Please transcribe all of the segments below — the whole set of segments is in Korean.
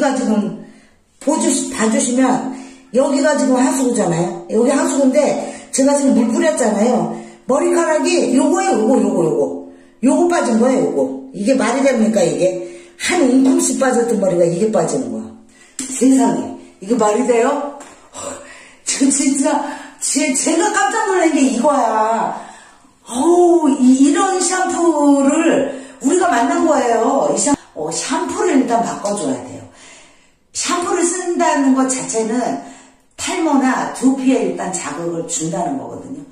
여기가 지금 봐주시면 여기가 지금 하수구잖아요. 여기 하수구인데 제가 지금 물 뿌렸잖아요. 머리카락이 요거 빠진 거예요. 요거. 이게 말이 됩니까 이게? 한 움큼씩 빠졌던 머리가 이게 빠지는 거야. 세상에 이게 말이 돼요? 진짜 제가 깜짝 놀란 게 이거야. 이런 샴푸를 우리가 만난 거예요. 샴푸를 일단 바꿔줘야 돼요. 샴푸를 쓴다는 것 자체는 탈모나 두피에 일단 자극을 준다는 거거든요.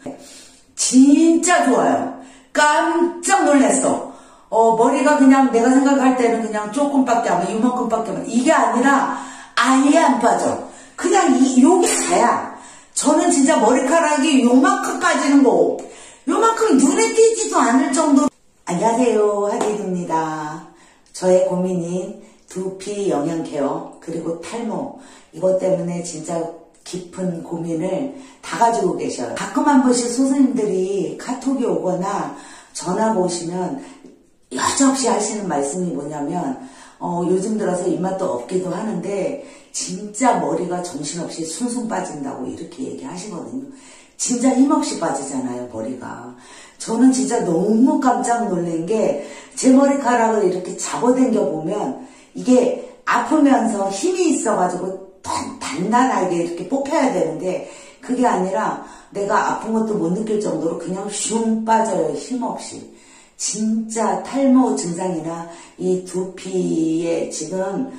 진짜 좋아요. 깜짝 놀랐어. 머리가 그냥 내가 생각할 때는 그냥 조금밖에 안 봐. 이만큼밖에 안 봐. 이게 아니라 아예 안 빠져. 그냥 요게 다야. 저는 진짜 머리카락이 요만큼 빠지는 거, 요만큼 눈에 띄지도 않을 정도로. 안녕하세요, 하디입니다. 저의 고민인 두피 영양 케어 그리고 탈모, 이것 때문에 진짜 깊은 고민을 다 가지고 계셔요. 가끔 한 번씩 선생님들이 카톡이 오거나 전화가 오시면 여지없이 하시는 말씀이 뭐냐면 요즘 들어서 입맛도 없기도 하는데 진짜 머리가 정신없이 숭숭 빠진다고 이렇게 얘기하시거든요. 진짜 힘없이 빠지잖아요, 머리가. 저는 진짜 너무 깜짝 놀란 게 제 머리카락을 이렇게 잡아당겨 보면 이게 아프면서 힘이 있어가지고 단단하게 이렇게 뽑혀야 되는데 그게 아니라 내가 아픈 것도 못 느낄 정도로 그냥 슝 빠져요, 힘없이. 진짜 탈모 증상이나 이 두피에 지금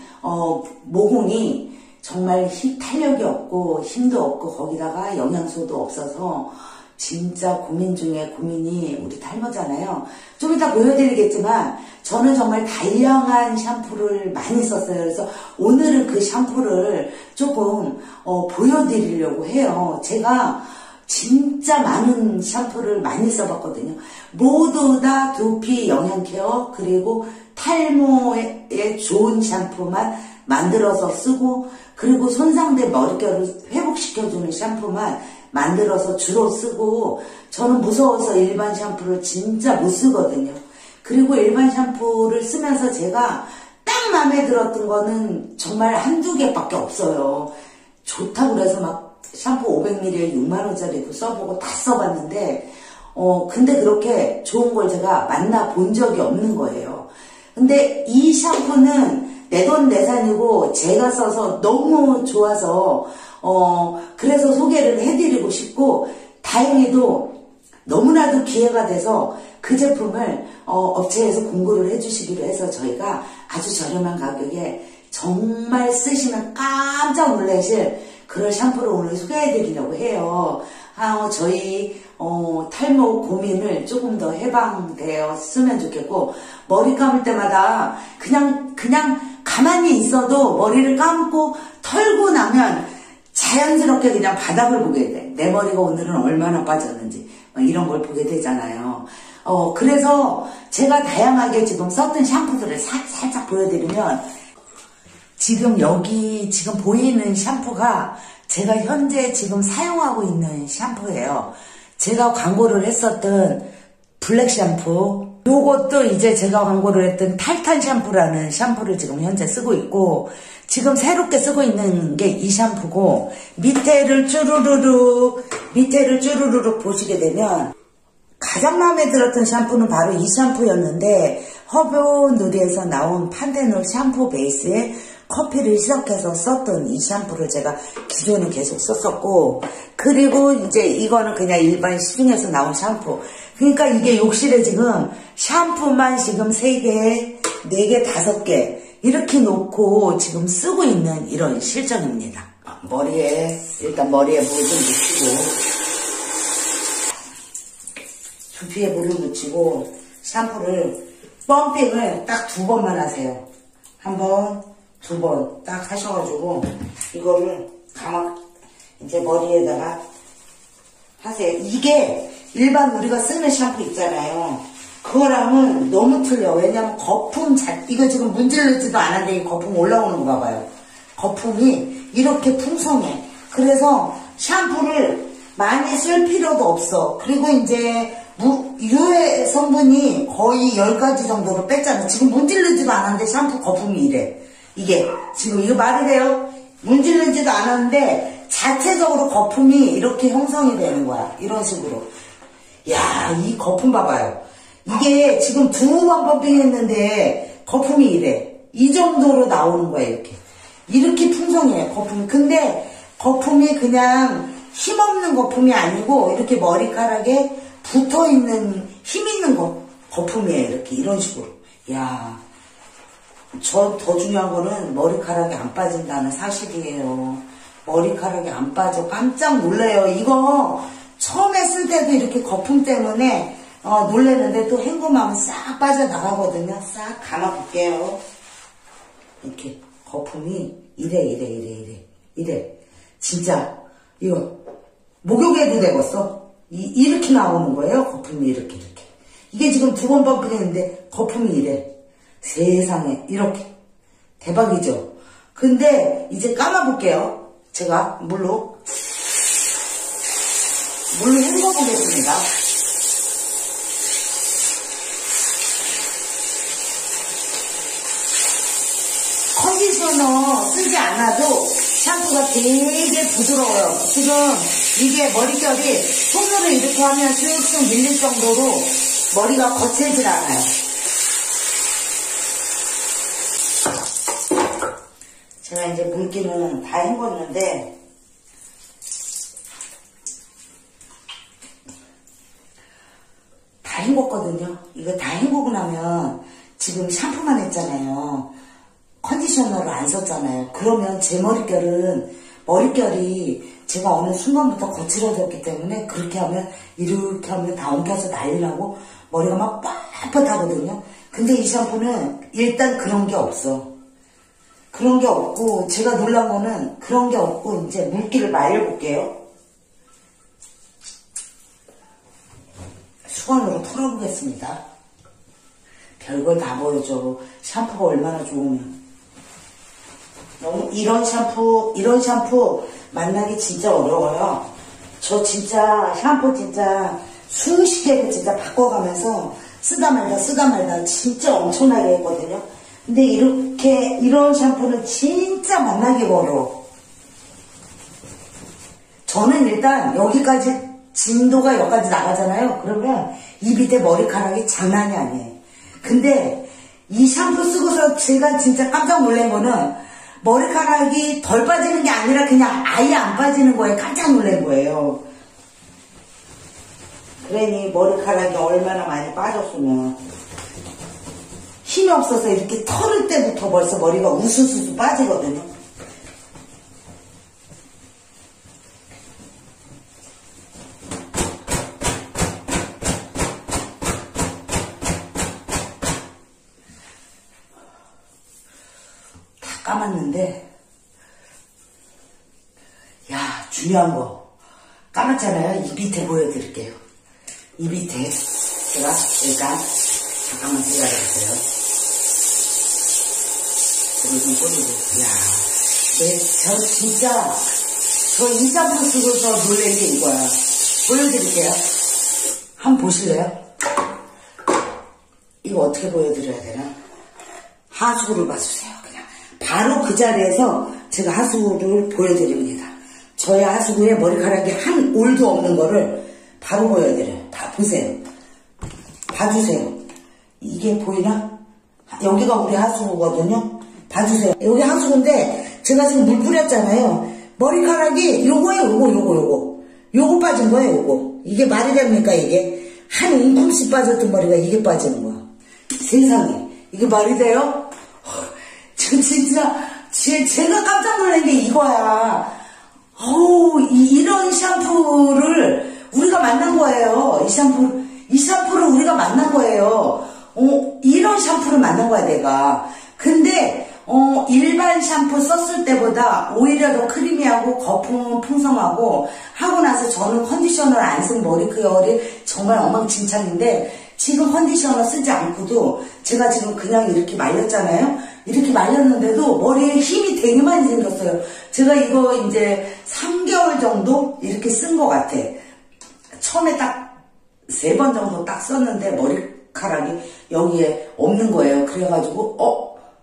모공이 정말 탄력이 없고 힘도 없고 거기다가 영양소도 없어서 진짜 고민 중에 고민이 우리 탈모잖아요. 좀 이따 보여드리겠지만 저는 정말 다양한 샴푸를 많이 썼어요. 그래서 오늘은 그 샴푸를 조금 보여드리려고 해요. 제가 진짜 많은 샴푸를 많이 써봤거든요. 모두 다 두피 영양 케어 그리고 탈모에 좋은 샴푸만 만들어서 쓰고 그리고 손상된 머릿결을 회복시켜주는 샴푸만 만들어서 주로 쓰고 저는 무서워서 일반 샴푸를 진짜 못 쓰거든요. 그리고 일반 샴푸를 쓰면서 제가 딱 마음에 들었던 거는 정말 한두 개밖에 없어요. 좋다고 그래서 막 샴푸 500ml에 6만원짜리도 써보고 다 써봤는데 근데 그렇게 좋은 걸 제가 만나본 적이 없는 거예요. 근데 이 샴푸는 내돈내산이고 제가 써서 너무 좋아서 그래서 소개를 해드리고 싶고 다행히도 너무나도 기회가 돼서 그 제품을 업체에서 공구를 해주시기로 해서 저희가 아주 저렴한 가격에 정말 쓰시면 깜짝 놀라실 그런 샴푸를 오늘 소개해드리려고 해요. 저희 탈모 고민을 조금 더 해방되었으면 좋겠고 머리 감을 때마다 그냥 가만히 있어도 머리를 감고 털고 나면 자연스럽게 그냥 바닥을 보게 돼. 내 머리가 오늘은 얼마나 빠졌는지 이런 걸 보게 되잖아요. 그래서 제가 다양하게 지금 썼던 샴푸들을 살짝 보여드리면 지금 여기 지금 보이는 샴푸가 제가 현재 지금 사용하고 있는 샴푸예요. 제가 광고를 했었던 블랙 샴푸, 요것도 이제 제가 광고를 했던 탈탄 샴푸라는 샴푸를 지금 현재 쓰고 있고 지금 새롭게 쓰고 있는 게 이 샴푸고 밑에를 쭈루루룩 보시게 되면 가장 마음에 들었던 샴푸는 바로 이 샴푸였는데 허브누리에서 나온 판테놀 샴푸 베이스에 커피를 희석해서 썼던 이 샴푸를 제가 기존에 계속 썼었고 그리고 이제 이거는 그냥 일반 시중에서 나온 샴푸. 그러니까 이게 욕실에 지금 샴푸만 지금 3개, 4개, 5개 이렇게 놓고 지금 쓰고 있는 이런 실정입니다. 일단 머리에 물을 좀 묻히고 두피에 물을 묻히고 샴푸를 펌핑을 딱 2번만 하세요. 1번, 2번 딱 하셔가지고 이거를 이제 머리에다가 하세요. 이게 일반 우리가 쓰는 샴푸 있잖아요. 그거랑은 너무 틀려. 왜냐면 거품 이거 지금 문질르지도 않았는데 이 거품 올라오는가 봐요. 거품이 이렇게 풍성해. 그래서 샴푸를 많이 쓸 필요도 없어. 그리고 이제 유해 성분이 거의 10가지 정도로 뺐잖아. 지금 문질르지도 않았는데 샴푸 거품이 이래. 이게 지금 이거 말이 돼요? 문지르지도 않았는데 자체적으로 거품이 이렇게 형성이 되는 거야. 이런 식으로. 야, 이 거품 봐봐요. 이게 지금 2번 펌핑했는데 거품이 이래. 이 정도로 나오는 거예요. 이렇게 풍성해요, 거품이. 근데 거품이 그냥 힘없는 거품이 아니고 이렇게 머리카락에 붙어있는 힘 있는 거품이에요. 이렇게 이런 식으로. 야, 더 중요한 거는 머리카락이 안 빠진다는 사실이에요. 머리카락이 안 빠져. 깜짝 놀래요. 이거 처음에 쓸 때도 이렇게 거품 때문에 놀랬는데 또 헹굼하면 싹 빠져나가거든요. 싹 감아볼게요. 이렇게 거품이 이래. 진짜 이거 목욕에도 되겠어. 이렇게 나오는 거예요. 거품이 이렇게. 이게 지금 2번 펌핑했는데 거품이 이래. 세상에 이렇게 대박이죠. 근데 이제 감아볼게요. 제가 물로 헹궈 보겠습니다. 컨디셔너 쓰지 않아도 샴푸가 되게 부드러워요. 지금 이게 머릿결이 손으로 이렇게 하면 쓱쓱 밀릴 정도로 머리가 거칠질 않아요. 제가 이제 물기는 다 헹궜는데 다 헹궜거든요. 이거 다 헹구고 나면 지금 샴푸만 했잖아요. 컨디셔너를 안 썼잖아요. 그러면 제 머릿결이 제가 어느 순간부터 거칠어졌기 때문에 그렇게 하면 이렇게 하면 다 엉켜서 난리나고 머리가 막 빳빳하거든요. 근데 이 샴푸는 일단 그런 게 없어. 그런 게 없고 제가 놀란 거는 그런 게 없고 이제 물기를 말려볼게요. 수건으로 털어보겠습니다. 별걸 다 보여줘. 샴푸가 얼마나 좋으면. 너무 이런 샴푸 만나기 진짜 어려워요. 저 진짜 샴푸 진짜 수십 개를 진짜 바꿔가면서 쓰다 말다 진짜 엄청나게 했거든요. 근데 이런 샴푸는 진짜 만나기 어려워. 저는 일단 여기까지 진도가 여기까지 나가잖아요. 그러면 이 밑에 머리카락이 장난이 아니에요. 근데 이 샴푸 쓰고서 제가 진짜 깜짝 놀란 거는 머리카락이 덜 빠지는 게 아니라 그냥 아예 안 빠지는 거에 깜짝 놀란 거예요. 그러니 머리카락이 얼마나 많이 빠졌으면 힘이 없어서 이렇게 털을 때부터 벌써 머리가 우수수 빠지거든요. 다 감았는데 야, 중요한 거 감았잖아요. 이 밑에 보여드릴게요. 이 밑에 제가 일단 잠깐만 기다려주세요. 이거 좀 꽂고, 저 진짜, 이 샴푸 쓰고서 놀란 게 이거야. 보여드릴게요. 한번 보실래요? 이거 어떻게 보여드려야 되나? 하수구를 봐주세요. 그냥. 바로 그 자리에서 제가 하수구를 보여드립니다. 저의 하수구에 머리카락이 한 올도 없는 거를 바로 보여드려요. 보세요. 봐주세요. 이게 보이나? 여기가 우리 하수구거든요. 봐주세요. 여기 하수구인데 제가 지금 물 뿌렸잖아요. 머리카락이 요거 빠진 거예요. 요거. 이게 말이 됩니까? 이게 한 움큼씩 빠졌던 머리가 이게 빠지는 거야. 세상에 이게 말이 돼요? 진짜 제가 깜짝 놀란 게 이거야. 이런 샴푸를 우리가 만난 거예요. 이 샴푸를 우리가 만난 거예요. 이런 샴푸를 만난 거야 내가. 근데 일반 샴푸 썼을 때보다 오히려 더 크리미하고 거품은 풍성하고 하고 나서 저는 컨디셔너를 안 쓴 머리결이 정말 엉망진창인데 지금 컨디셔너 쓰지 않고도 제가 지금 그냥 이렇게 말렸잖아요. 이렇게 말렸는데도 머리에 힘이 되게 많이 생겼어요. 제가 이거 이제 3개월 정도 이렇게 쓴 것 같아. 처음에 딱 3번 정도 딱 썼는데 머리카락이 여기에 없는 거예요. 그래가지고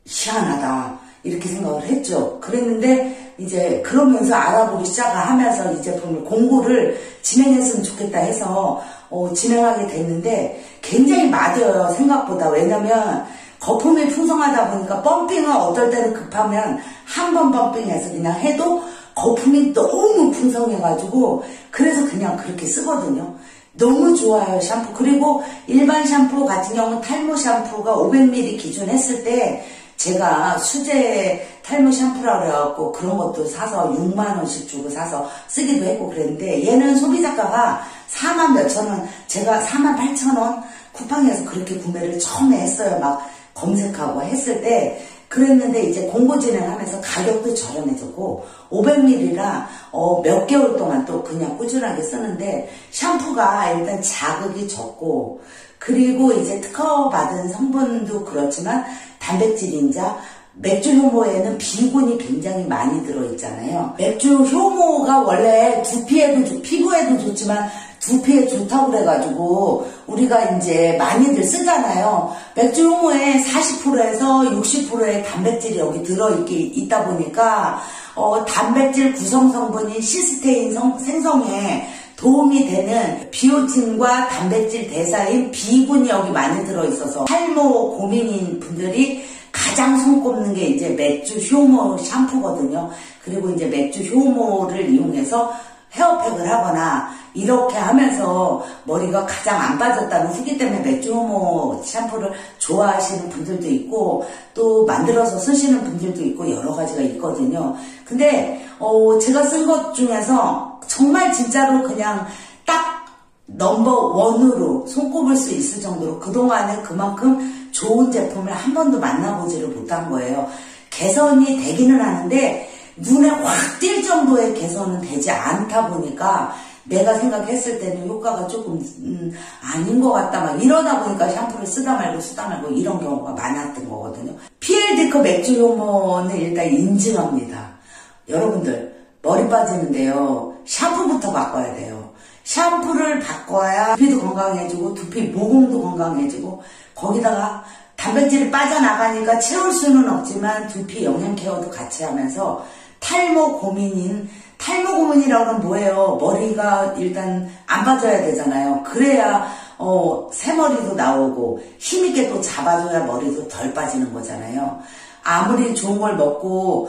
희한하다 이렇게 생각을 했죠. 그랬는데 이제 그러면서 알아보기 시작하면서 이 제품을 공구를 진행했으면 좋겠다 해서 진행하게 됐는데 굉장히 맞아요, 생각보다. 왜냐면 거품이 풍성하다 보니까 펌핑은 어떨 때는 급하면 한 번 펌핑해서 그냥 해도 거품이 너무 풍성해가지고 그래서 그냥 그렇게 쓰거든요. 너무 좋아요, 샴푸. 그리고 일반 샴푸 같은 경우는 탈모 샴푸가 500ml 기준 했을 때 제가 수제 탈모 샴푸라고 그래갖고 그런 것도 사서 6만원씩 주고 사서 쓰기도 했고 그랬는데 얘는 소비자가가 4만 몇천 원, 제가 4만 8천 원 쿠팡에서 그렇게 구매를 처음에 했어요. 막 검색하고 했을 때 그랬는데 이제 공고 진행하면서 가격도 저렴해졌고 500ml라 몇 개월 동안 또 그냥 꾸준하게 쓰는데 샴푸가 일단 자극이 적고 그리고 이제 특허받은 성분도 그렇지만 단백질 인자 맥주 효모에는 비군이 굉장히 많이 들어있잖아요. 맥주 효모가 원래 두피에도 피부에도 좋지만 두피에 좋다고 그래가지고 우리가 이제 많이들 쓰잖아요. 맥주 효모에 40%에서 60%의 단백질이 여기 들어있다 보니까 단백질 구성 성분인 시스테인 생성에 도움이 되는 비오틴과 단백질 대사인 비군이 여기 많이 들어있어서 탈모 고민인 분들이 가장 손꼽는 게 이제 맥주 효모 샴푸거든요. 그리고 이제 맥주 효모를 이용해서 헤어팩을 하거나 이렇게 하면서 머리가 가장 안 빠졌다는 후기 때문에 맥주 효모 샴푸를 좋아하시는 분들도 있고 또 만들어서 쓰시는 분들도 있고 여러 가지가 있거든요. 근데 제가 쓴 것 중에서 정말 진짜로 그냥 딱 넘버1으로 손꼽을 수 있을 정도로 그동안에 그만큼 좋은 제품을 한 번도 만나보지를 못한 거예요. 개선이 되기는 하는데 눈에 확 띌 정도의 개선은 되지 않다 보니까 내가 생각했을 때는 효과가 조금 아닌 것 같다 막 이러다 보니까 샴푸를 쓰다 말고 이런 경우가 많았던 거거든요. PLD커 맥주 효모는 일단 인증합니다. 여러분들 머리 빠지는데요, 샴푸부터 바꿔야 돼요. 샴푸를 바꿔야 두피도 건강해지고 두피 모공도 건강해지고 거기다가 단백질이 빠져나가니까 채울 수는 없지만 두피 영양 케어도 같이 하면서 탈모 고민이라고 하면 뭐예요? 머리가 일단 안 빠져야 되잖아요. 그래야 새머리도 나오고 힘있게 또 잡아줘야 머리도 덜 빠지는 거잖아요. 아무리 좋은 걸 먹고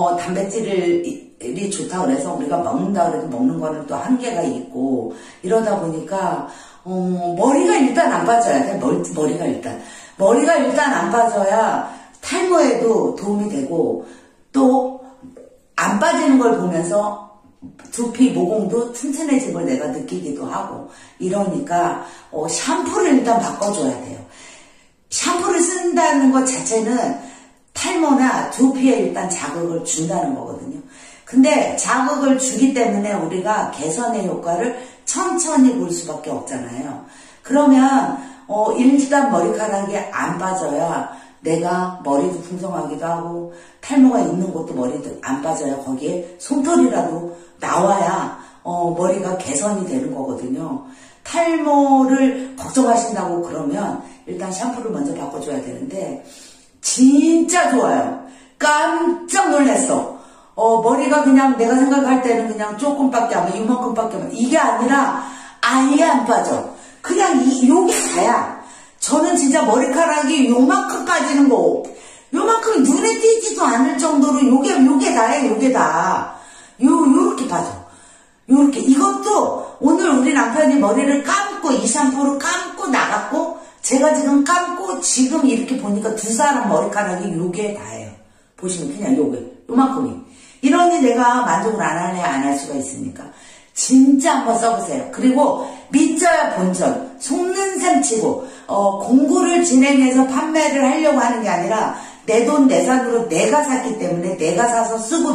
단백질이 좋다고 그래서 우리가 먹는다 그래도 먹는 거는 또 한계가 있고 이러다 보니까 머리가 일단 안 빠져야 돼. 머리가 일단 안 빠져야 탈모에도 도움이 되고 또 안 빠지는 걸 보면서 두피 모공도 튼튼해진 걸 내가 느끼기도 하고 이러니까 샴푸를 일단 바꿔줘야 돼요. 샴푸를 쓴다는 것 자체는 탈모나 두피에 일단 자극을 준다는 거거든요. 근데 자극을 주기 때문에 우리가 개선의 효과를 천천히 볼 수밖에 없잖아요. 그러면 일단 머리카락이 안 빠져야 내가 머리도 풍성하기도 하고 탈모가 있는 곳도 머리도 안 빠져야 거기에 솜털이라도 나와야 머리가 개선이 되는 거거든요. 탈모를 걱정하신다고 그러면 일단 샴푸를 먼저 바꿔줘야 되는데 진짜 좋아요. 깜짝 놀랐어. 머리가 그냥 내가 생각할 때는 그냥 조금밖에 안 돼. 이만큼밖에 안 돼. 이게 아니라 아예 안 빠져. 그냥 요게 다야. 저는 진짜 머리카락이 요만큼 빠지는 거, 요만큼이 눈에 띄지도 않을 정도로 요게 다예요, 요게 다. 요렇게 빠져. 요렇게. 이것도 오늘 우리 남편이 머리를 감고, 이 샴푸로 감고 나갔고, 제가 지금 감고, 지금 이렇게 보니까 두 사람 머리카락이 요게 다예요. 보시면 그냥 요만큼이. 이러니 내가 만족을 안 하네, 안 할 수가 있습니까? 진짜 한번 써보세요. 그리고 믿져야 본전, 속는 셈 치고 공구를 진행해서 판매를 하려고 하는 게 아니라 내 돈 내산으로 내가 샀기 때문에 내가 사서 쓰고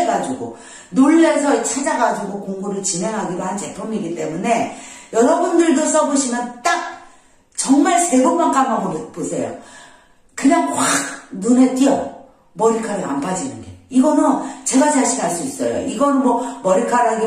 놀래서 찾아가지고 공구를 진행하기로 한 제품이기 때문에 여러분들도 써보시면 딱 정말 3번만 감아보세요. 그냥 확 눈에 띄어요. 머리카락이 안 빠지는 게. 이거는 제가 자신할 수 있어요. 이거는 머리카락이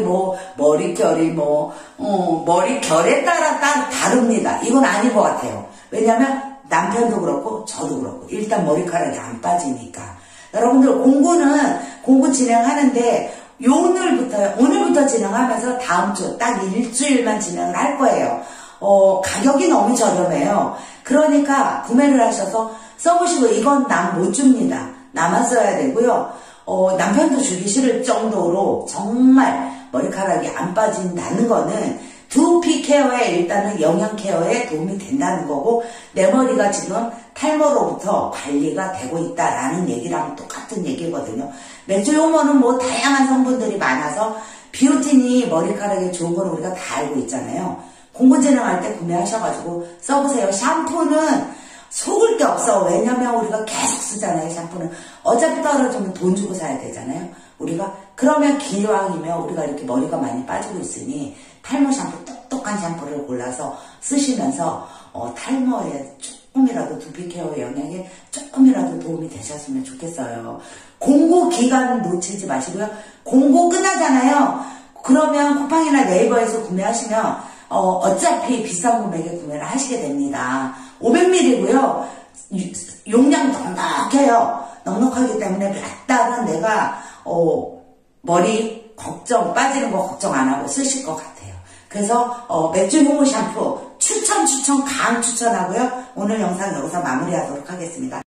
머리결이 머리결에 따라 다릅니다. 이건 아닌 것 같아요. 왜냐면 남편도 그렇고 저도 그렇고 일단 머리카락이 안 빠지니까. 여러분들 공구 진행하는데 오늘부터 진행하면서 다음 주 딱 일주일만 진행을 할 거예요. 가격이 너무 저렴해요. 그러니까 구매를 하셔서 써보시고, 이건 남 못 줍니다. 나만 써야 되고요. 남편도 주기 싫을 정도로 정말 머리카락이 안 빠진다는 거는 두피 케어에 일단은 영양 케어에 도움이 된다는 거고, 내 머리가 지금 탈모로부터 관리가 되고 있다라는 얘기랑 똑같은 얘기거든요. 맥주효모는 뭐 다양한 성분들이 많아서 비오틴이 머리카락에 좋은 건 우리가 다 알고 있잖아요. 공구 진행할 때 구매하셔가지고 써보세요. 샴푸는 속을 게 없어. 왜냐면 우리가 계속 쓰잖아요. 샴푸는 어차피 떨어지면 돈 주고 사야 되잖아요. 우리가 그러면 기왕이면 우리가 이렇게 머리가 많이 빠지고 있으니 탈모 샴푸, 똑똑한 샴푸를 골라서 쓰시면서 탈모에 조금이라도 두피 케어 영양에 조금이라도 도움이 되셨으면 좋겠어요. 공고 기간 놓치지 마시고요. 공고 끝나잖아요. 그러면 쿠팡이나 네이버에서 구매하시면 어차피 비싼 금액에 구매를 하시게 됩니다. 500ml고요. 용량 넉넉해요. 넉넉하기 때문에 몇 달은 내가 머리 빠지는 거 걱정 안 하고 쓰실 것 같아요. 그래서 맥주효모 샴푸 추천하고요. 오늘 영상 여기서 마무리하도록 하겠습니다.